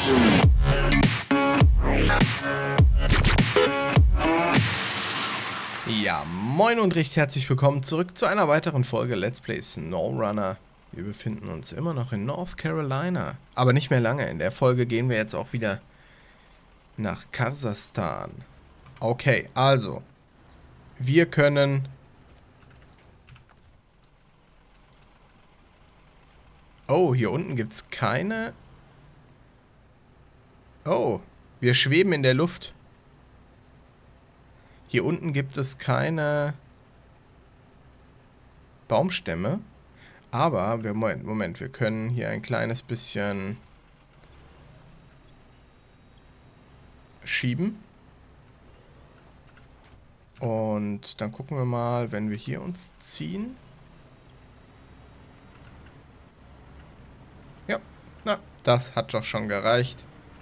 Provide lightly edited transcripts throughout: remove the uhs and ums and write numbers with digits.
Ja, moin und recht herzlich willkommen zurück zu einer weiteren Folge Let's Play SnowRunner. Wir befinden uns immer noch in North Carolina, aber nicht mehr lange. In der Folge gehen wir jetzt auch wieder nach Kasachstan. Okay, also, wir können... Oh, hier unten gibt es keine... Oh, wir schweben in der Luft. Hier unten gibt es keine Baumstämme. Aber, Moment, wir können hier ein kleines bisschen schieben. Und dann gucken wir mal, wenn wir hier uns ziehen. Ja, na, das hat doch schon gereicht.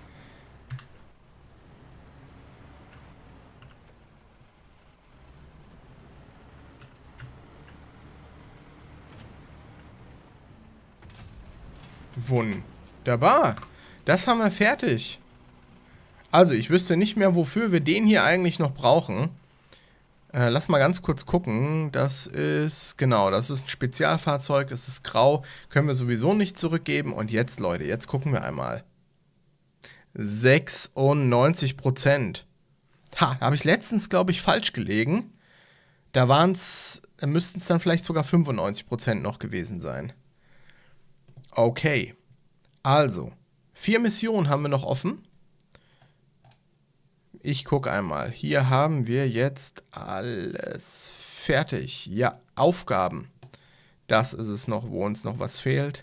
Wunderbar. Das haben wir fertig. Also, ich wüsste nicht mehr, wofür wir den hier eigentlich noch brauchen. Lass mal ganz kurz gucken. Das ist, genau, das ist ein Spezialfahrzeug. Es ist grau. Können wir sowieso nicht zurückgeben. Und jetzt, Leute, jetzt gucken wir einmal. 96%. Ha, da habe ich letztens, glaube ich, falsch gelegen. Da müssten es dann vielleicht sogar 95% noch gewesen sein. Okay, also, 4 Missionen haben wir noch offen. Ich gucke einmal. Hier haben wir jetzt alles fertig. Ja, Aufgaben. Das ist es noch, wo uns noch was fehlt.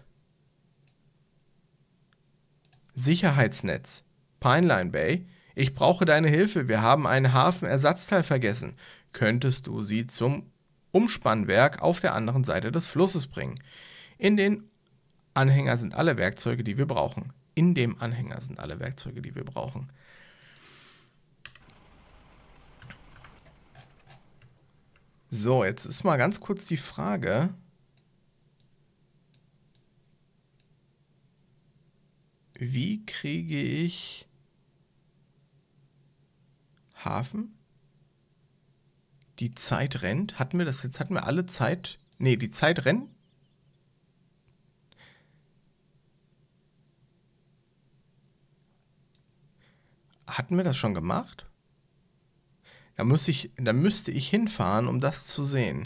Sicherheitsnetz. Pineline Bay. Ich brauche deine Hilfe. Wir haben einen Hafenersatzteil vergessen. Könntest du sie zum Umspannwerk auf der anderen Seite des Flusses bringen? In den Anhänger sind alle Werkzeuge, die wir brauchen. In dem Anhänger sind alle Werkzeuge, die wir brauchen. So, jetzt ist mal ganz kurz die Frage. Wie kriege ich Hafen? Die Zeit rennt. Hatten wir das jetzt? Hatten wir alle Zeit? Nee, die Zeit rennt. Hatten wir das schon gemacht? Da müsste ich hinfahren, um das zu sehen.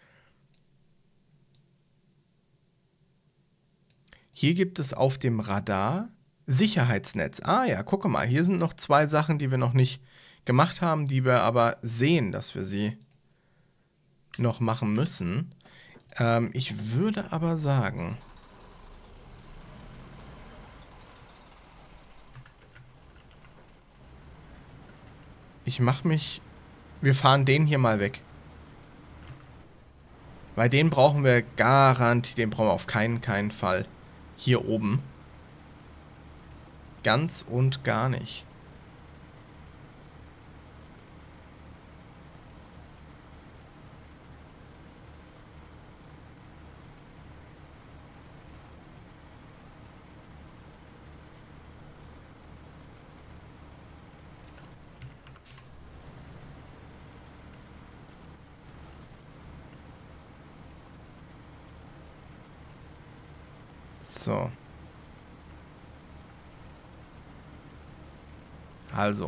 Hier gibt es auf dem Radar Sicherheitsnetz. Ah ja, gucke mal, hier sind noch 2 Sachen, die wir noch nicht gemacht haben, die wir aber sehen, dass wir sie noch machen müssen. Ich würde aber sagen... Wir fahren den hier mal weg. Weil den brauchen wir garantiert, den brauchen wir auf keinen Fall hier oben. Ganz und gar nicht. So. Also.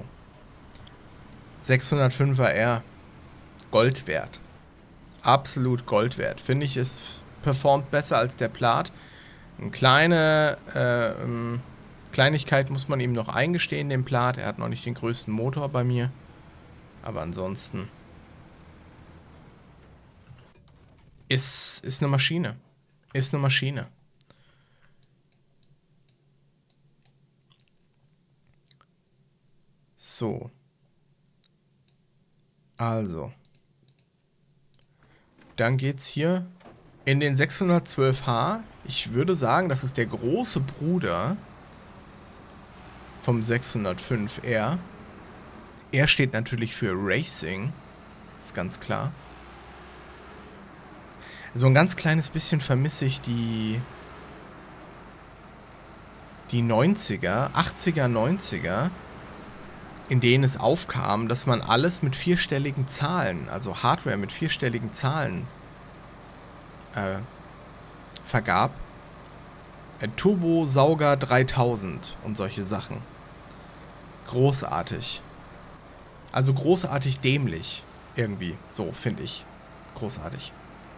605er R. Gold wert. Absolut Gold wert. Finde ich, es performt besser als der Plat. Eine kleine Kleinigkeit muss man ihm noch eingestehen, dem Plat. Er hat noch nicht den größten Motor bei mir. Aber ansonsten ist eine Maschine. Ist eine Maschine. So. Also. Dann geht's hier in den 612H. Ich würde sagen, das ist der große Bruder vom 605R. Er steht natürlich für Racing. Ist ganz klar. So ein ganz kleines bisschen vermisse ich die die 90er, 80er, 90er, in denen es aufkam, dass man alles mit vierstelligen Zahlen, also Hardware mit vierstelligen Zahlen vergab. Turbo-Sauger 3000 und solche Sachen. Großartig. Also großartig dämlich. Irgendwie. So, finde ich. Großartig.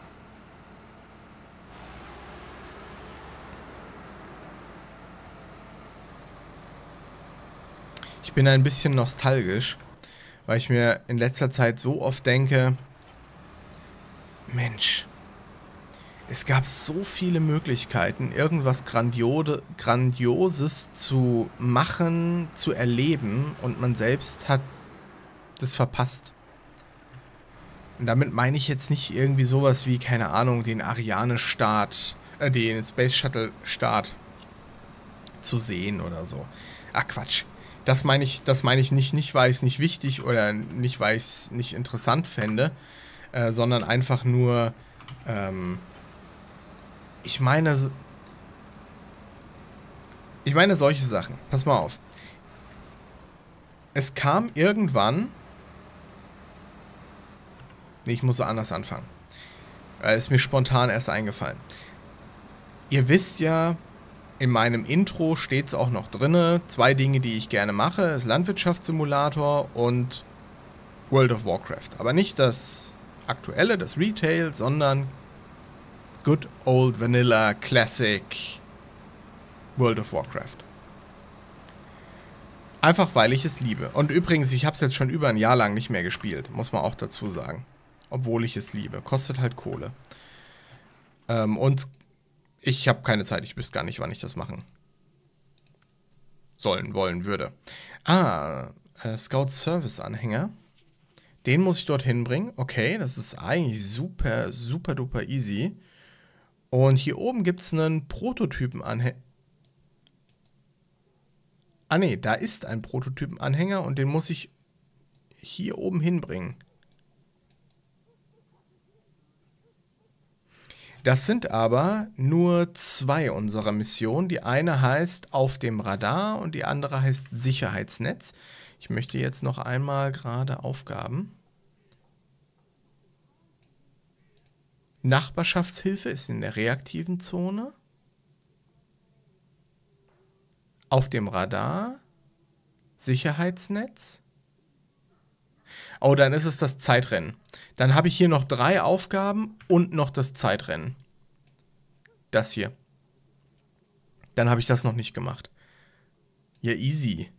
Ich bin ein bisschen nostalgisch, weil ich mir in letzter Zeit so oft denke, Mensch, es gab so viele Möglichkeiten, irgendwas Grandioses zu machen, zu erleben, und man selbst hat das verpasst. Und damit meine ich jetzt nicht irgendwie sowas wie, keine Ahnung, den Ariane-Start, den Space Shuttle-Start zu sehen oder so. Ach Quatsch. Das meine ich nicht, weil ich es nicht wichtig oder nicht, weil ich es nicht interessant fände, sondern einfach nur, ich meine solche Sachen. Pass mal auf. Es kam irgendwann... Nee, ich muss anders anfangen. Ist mir spontan erst eingefallen. Ihr wisst ja, in meinem Intro steht es auch noch drinne. 2 Dinge, die ich gerne mache, ist Landwirtschaftssimulator und World of Warcraft. Aber nicht das aktuelle, das Retail, sondern Good Old Vanilla Classic World of Warcraft. Einfach weil ich es liebe. Und übrigens, ich habe es jetzt schon über ein Jahr lang nicht mehr gespielt, muss man auch dazu sagen. Obwohl ich es liebe. Kostet halt Kohle. Und ich habe keine Zeit, ich wüsste gar nicht, wann ich das machen wollen würde. Scout Service Anhänger. Den muss ich dorthin bringen. Okay, das ist eigentlich super, super duper easy. Und hier oben gibt es einen Prototypen-Anhänger. Ah ne, da ist ein Prototypen-Anhänger und den muss ich hier oben hinbringen. Das sind aber nur 2 unserer Missionen. Die eine heißt Auf dem Radar und die andere heißt Sicherheitsnetz. Ich möchte jetzt noch einmal gerade Aufgaben. Nachbarschaftshilfe ist in der reaktiven Zone. Auf dem Radar. Sicherheitsnetz. Oh, dann ist es das Zeitrennen. Dann habe ich hier noch 3 Aufgaben und noch das Zeitrennen. Das hier. Dann habe ich das noch nicht gemacht. Ja, easy.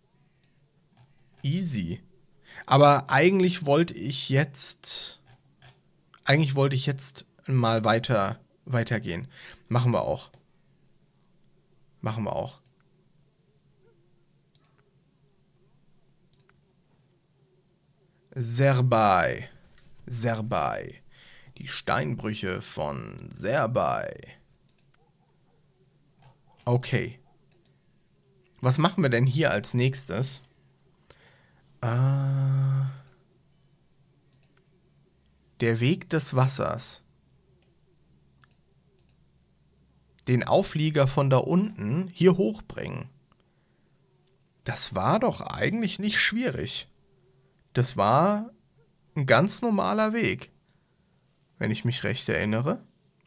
Easy. Aber eigentlich wollte ich jetzt mal weitergehen. Machen wir auch. Serbei. Die Steinbrüche von Serbei. Okay. Was machen wir denn hier als nächstes? Der Weg des Wassers. Den Auflieger von da unten hier hochbringen. Das war doch eigentlich nicht schwierig. Das war ein ganz normaler Weg, wenn ich mich recht erinnere.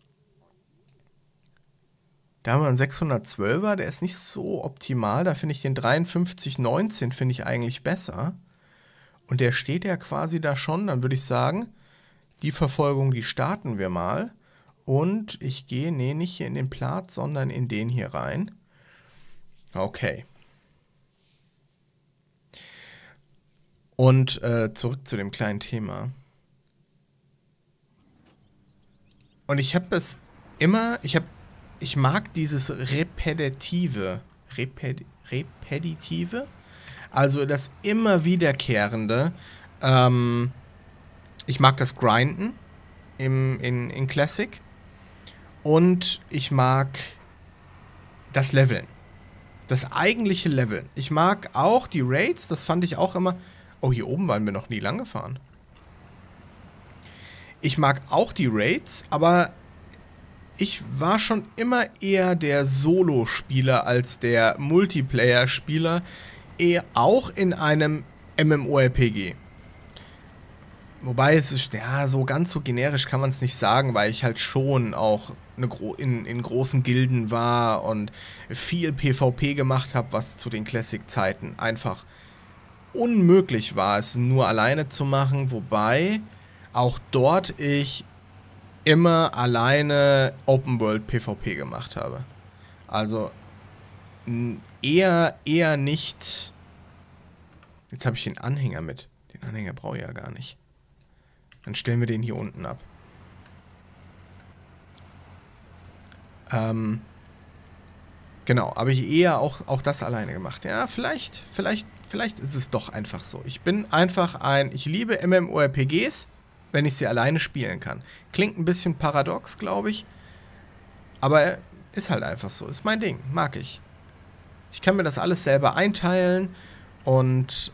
Da haben wir einen 612er, der ist nicht so optimal. Da finde ich den 5319 finde ich eigentlich besser. Und der steht ja quasi da schon. Dann würde ich sagen, die Verfolgung, die starten wir mal. Und ich gehe, nee, nicht hier in den Platz, sondern in den hier rein. Okay. Und zurück zu dem kleinen Thema. Und ich habe es immer, ich mag dieses Repetitive. Also das immer wiederkehrende. Ich mag das Grinden in Classic. Und ich mag das Leveln. Das eigentliche Leveln. Ich mag auch die Raids, das fand ich auch immer... Oh, hier oben waren wir noch nie lang gefahren. Ich mag auch die Raids, aber ich war schon immer eher der Solo-Spieler als der Multiplayer-Spieler, eher auch in einem MMORPG. Wobei es ist, ja, so ganz so generisch kann man es nicht sagen, weil ich halt schon auch in großen Gilden war und viel PvP gemacht habe, was zu den Classic-Zeiten einfach unmöglich war, es nur alleine zu machen, wobei auch dort ich immer alleine Open World PvP gemacht habe. Also eher nicht. Jetzt habe ich den Anhänger mit. Den Anhänger brauche ich ja gar nicht. Dann stellen wir den hier unten ab. Genau, habe ich eher auch das alleine gemacht. Ja, vielleicht ist es doch einfach so. Ich bin einfach ich liebe MMORPGs, wenn ich sie alleine spielen kann. Klingt ein bisschen paradox, glaube ich. Aber ist halt einfach so. Ist mein Ding. Mag ich. Ich kann mir das alles selber einteilen und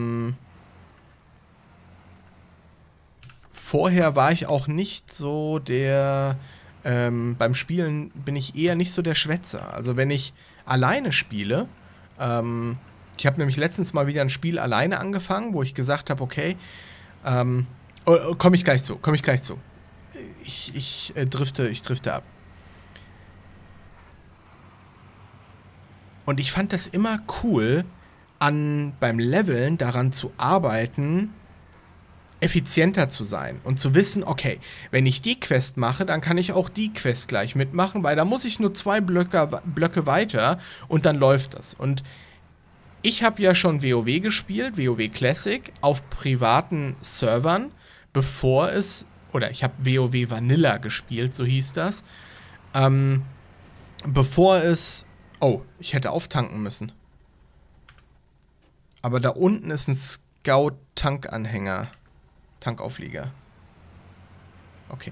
vorher war ich auch nicht so der beim Spielen bin ich eher nicht so der Schwätzer. Also wenn ich alleine spiele, ich habe nämlich letztens mal wieder ein Spiel alleine angefangen, wo ich gesagt habe, okay, komme ich gleich zu. Ich drifte ab. Und ich fand das immer cool, beim Leveln daran zu arbeiten, effizienter zu sein und zu wissen, okay, wenn ich die Quest mache, dann kann ich auch die Quest gleich mitmachen, weil da muss ich nur 2 Blöcke weiter und dann läuft das. Und ich habe ja schon WoW gespielt, WoW Classic, auf privaten Servern, oder ich habe WoW Vanilla gespielt, so hieß das, oh, ich hätte auftanken müssen. Aber da unten ist ein Scout-Tankanhänger. Tankauflieger. Okay.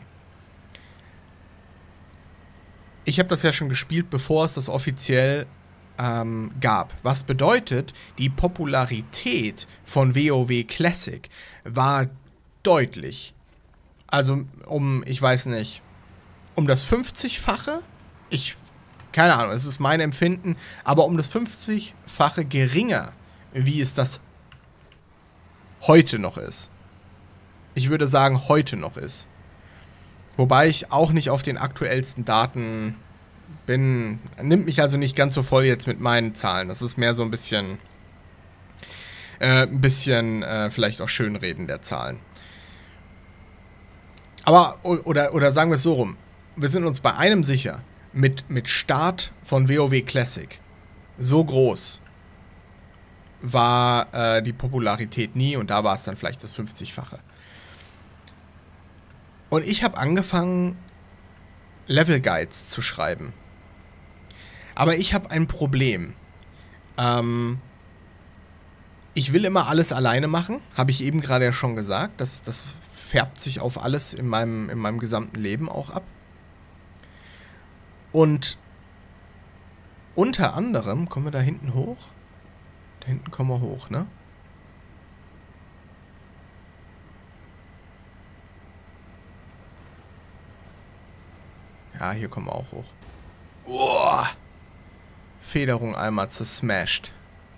Ich habe das ja schon gespielt, bevor es das offiziell gab. Was bedeutet, die Popularität von WoW Classic war deutlich. Also ich weiß nicht, um das 50-fache? Keine Ahnung, es ist mein Empfinden, aber um das 50-fache geringer, wie es das heute noch ist. Ich würde sagen, heute noch ist. Wobei ich auch nicht auf den aktuellsten Daten bin. Nimmt mich also nicht ganz so voll jetzt mit meinen Zahlen. Das ist mehr so ein bisschen vielleicht auch Schönreden der Zahlen. Aber, oder sagen wir es so rum. Wir sind uns bei einem sicher. Mit Start von WoW Classic. So groß war die Popularität nie und da war es dann vielleicht das 50-fache. Und ich habe angefangen, Level Guides zu schreiben. Aber ich habe ein Problem. Ich will immer alles alleine machen, habe ich eben gerade ja schon gesagt. Das färbt sich auf alles in meinem gesamten Leben auch ab. Und unter anderem, kommen wir da hinten hoch? Da hinten kommen wir hoch, ne? Ja, hier kommen wir auch hoch. Uah! Federung einmal zersmashed.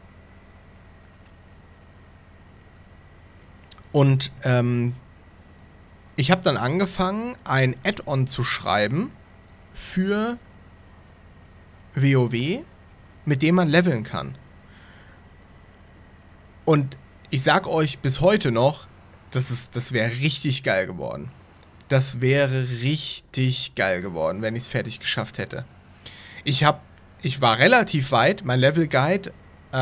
Und ich habe dann angefangen, ein Add-on zu schreiben für WoW, mit dem man leveln kann. Und ich sag euch bis heute noch, das wäre richtig geil geworden. Das wäre richtig geil geworden, wenn ich es fertig geschafft hätte. Ich war relativ weit. Mein Level Guide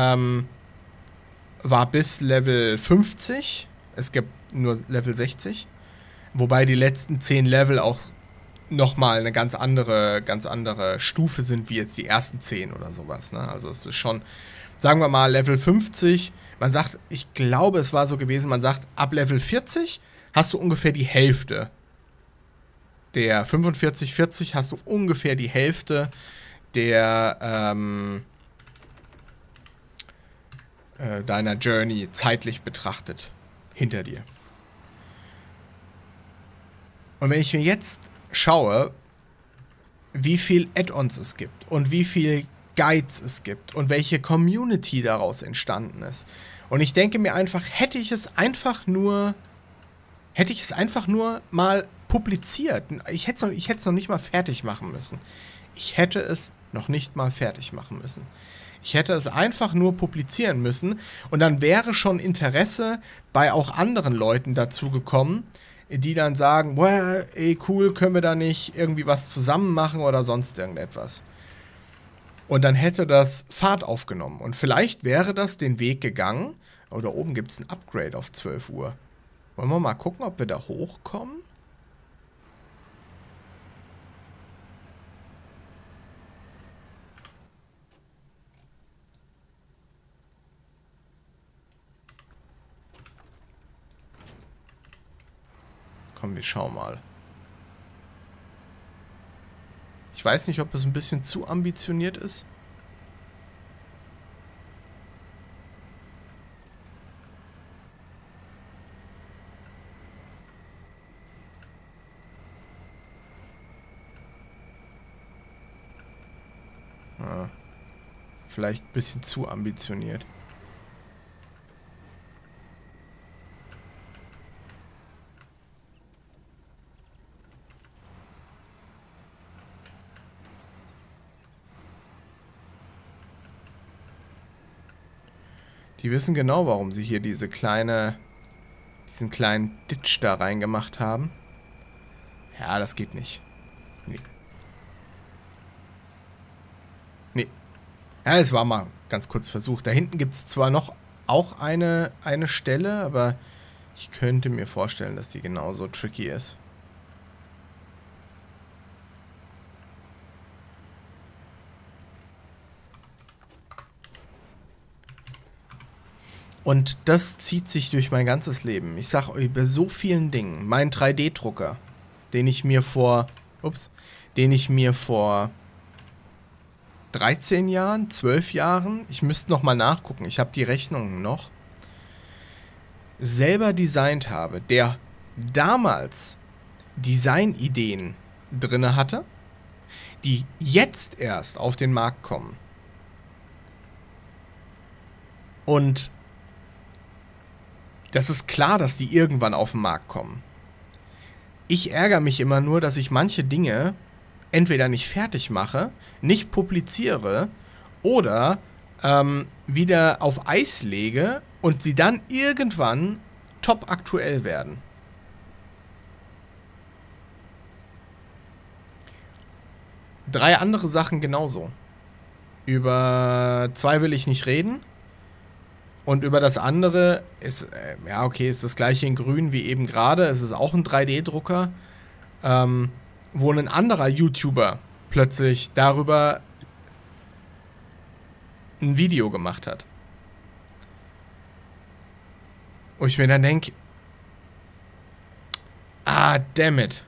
war bis Level 50. Es gibt nur Level 60. Wobei die letzten 10 Level auch nochmal eine ganz andere Stufe sind, wie jetzt die ersten 10 oder sowas. Ne? Also es ist schon, sagen wir mal, Level 50. Man sagt, ich glaube, es war so gewesen, man sagt, ab Level 40 hast du ungefähr die Hälfte. Der 45, 40 hast du ungefähr die Hälfte der deiner Journey zeitlich betrachtet hinter dir. Und wenn ich mir jetzt schaue, wie viel Add-ons es gibt und wie viel Guides es gibt und welche Community daraus entstanden ist. Und ich denke mir einfach, hätte ich es einfach nur mal publiziert. Ich hätte es noch nicht mal fertig machen müssen. Ich hätte es noch nicht mal fertig machen müssen. Ich hätte es einfach nur publizieren müssen und dann wäre schon Interesse bei auch anderen Leuten dazu gekommen, die dann sagen, boah, ey, cool, können wir da nicht irgendwie was zusammen machen oder sonst irgendetwas. Und dann hätte das Fahrt aufgenommen. Und vielleicht wäre das den Weg gegangen. Oh, da oben gibt es ein Upgrade auf 12 Uhr. Wollen wir mal gucken, ob wir da hochkommen? Komm, wir schauen mal. Ich weiß nicht, ob es ein bisschen zu ambitioniert ist. Ja, vielleicht ein bisschen zu ambitioniert. Die wissen genau, warum sie hier diesen kleinen Ditch da reingemacht haben. Ja, das geht nicht. Nee. Nee. Ja, es war mal ganz kurz versucht. Da hinten gibt es zwar noch auch eine Stelle, aber ich könnte mir vorstellen, dass die genauso tricky ist. Und das zieht sich durch mein ganzes Leben. Ich sag euch bei so vielen Dingen. Mein 3D-Drucker, den ich mir vor 13 Jahren, 12 Jahren, ich müsste noch mal nachgucken, ich habe die Rechnungen noch, selber designt habe, der damals Designideen drinne hatte, die jetzt erst auf den Markt kommen. Und das ist klar, dass die irgendwann auf den Markt kommen. Ich ärgere mich immer nur, dass ich manche Dinge entweder nicht fertig mache, nicht publiziere oder wieder auf Eis lege und sie dann irgendwann top aktuell werden. Drei andere Sachen genauso. Über zwei will ich nicht reden. Und über das andere ist, ja okay, ist das gleiche in grün wie eben gerade. Es ist auch ein 3D-Drucker, wo ein anderer YouTuber plötzlich darüber ein Video gemacht hat. Wo ich mir dann denke, damn it.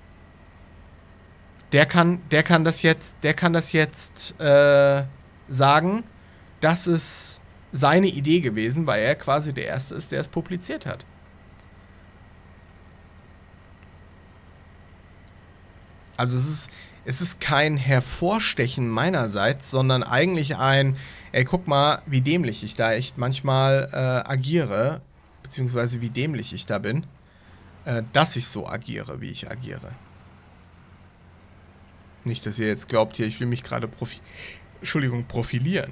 Der kann das jetzt sagen, dass es seine Idee gewesen, weil er quasi der Erste ist, der es publiziert hat. Also es ist kein Hervorstechen meinerseits, sondern eigentlich ein, ey, guck mal, wie dämlich ich da echt manchmal agiere, beziehungsweise wie dämlich ich da bin, dass ich so agiere, wie ich agiere. Nicht, dass ihr jetzt glaubt, hier, ich will mich gerade profilieren.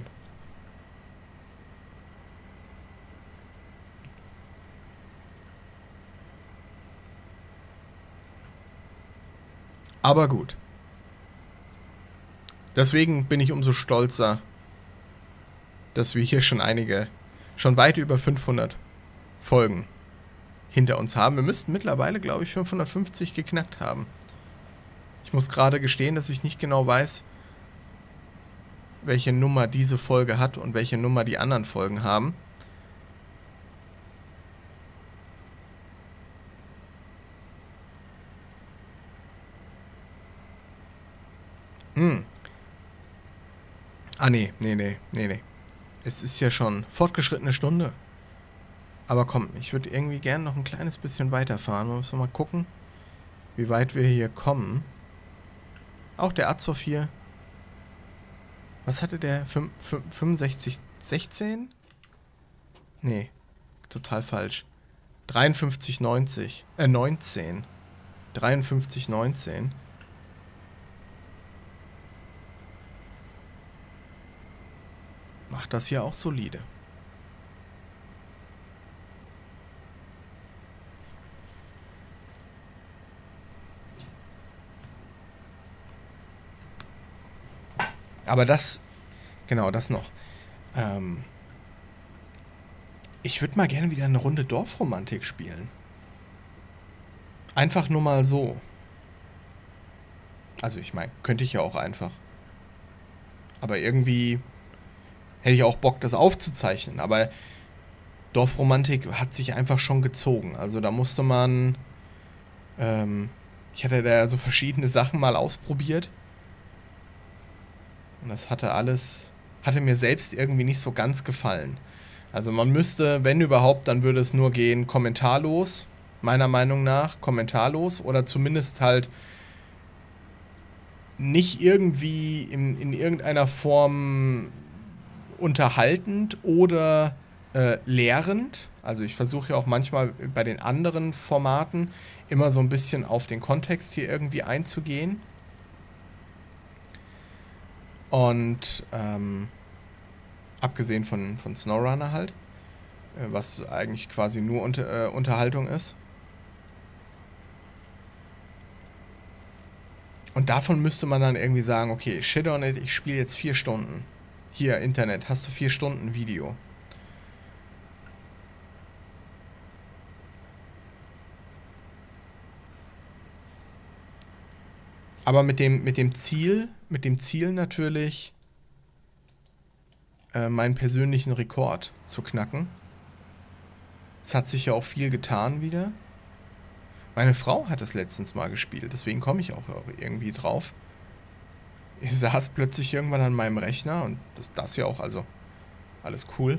Aber gut. Deswegen bin ich umso stolzer, dass wir hier schon weit über 500 Folgen hinter uns haben. Wir müssten mittlerweile, glaube ich, 550 geknackt haben. Ich muss gerade gestehen, dass ich nicht genau weiß, welche Nummer diese Folge hat und welche Nummer die anderen Folgen haben. Nee. Es ist ja schon fortgeschrittene Stunde. Aber komm, ich würde irgendwie gerne noch ein kleines bisschen weiterfahren. Wir müssen mal gucken, wie weit wir hier kommen. Auch der Azov hier. Was hatte der? 6516? Nee, total falsch. 5390. 19. 5319. Macht das hier auch solide. Aber das, genau, das noch. Ich würde mal gerne wieder eine Runde Dorfromantik spielen. Einfach nur mal so. Also ich meine, könnte ich ja auch einfach. Aber irgendwie hätte ich auch Bock, das aufzuzeichnen. Aber Dorfromantik hat sich einfach schon gezogen. Also da musste man... ich hatte da so verschiedene Sachen mal ausprobiert. Und das hatte mir selbst irgendwie nicht so ganz gefallen. Also man müsste, wenn überhaupt, dann würde es nur gehen kommentarlos, meiner Meinung nach, kommentarlos oder zumindest halt nicht irgendwie in irgendeiner Form unterhaltend oder lehrend. Also ich versuche ja auch manchmal bei den anderen Formaten immer so ein bisschen auf den Kontext hier irgendwie einzugehen. Und abgesehen von SnowRunner halt, was eigentlich quasi nur Unterhaltung ist. Und davon müsste man dann irgendwie sagen, okay, shit on it, ich spiele jetzt 4 Stunden. Hier, Internet, hast du 4 Stunden Video. Aber mit dem Ziel natürlich, meinen persönlichen Rekord zu knacken. Es hat sich ja auch viel getan wieder. Meine Frau hat das letztens mal gespielt, deswegen komme ich auch irgendwie drauf. Ich saß plötzlich irgendwann an meinem Rechner und das ja auch, also alles cool.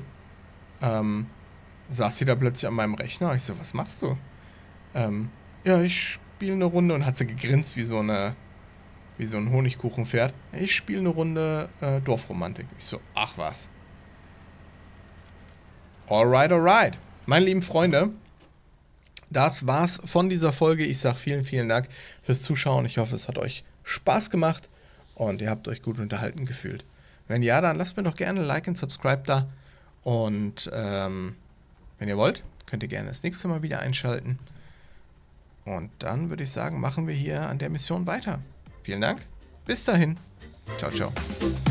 Saß sie da plötzlich an meinem Rechner und ich so, was machst du? Ja, ich spiele eine Runde und hat sie gegrinst wie so ein Honigkuchenpferd. Ich spiele eine Runde Dorfromantik. Ich so, ach was. Alright, alright. Meine lieben Freunde, das war's von dieser Folge. Ich sage vielen, vielen Dank fürs Zuschauen. Ich hoffe, es hat euch Spaß gemacht und ihr habt euch gut unterhalten gefühlt. Wenn ja, dann lasst mir doch gerne ein Like und Subscribe da. Und wenn ihr wollt, könnt ihr gerne das nächste Mal wieder einschalten. Und dann würde ich sagen, machen wir hier an der Mission weiter. Vielen Dank. Bis dahin. Ciao, ciao.